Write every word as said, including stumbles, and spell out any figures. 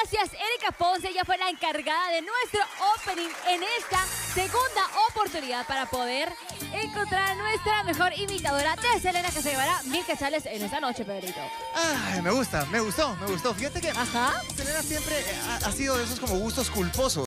Gracias, Erika Ponce. Ella fue la encargada de nuestro opening en esta segunda oportunidad para poder encontrar a nuestra mejor imitadora de Selena, que se llevará mil quetzales en esta noche, Pedrito. Ay, me gusta, me gustó, me gustó. Fíjate que Ajá. Selena siempre ha, ha sido de esos como gustos culposos.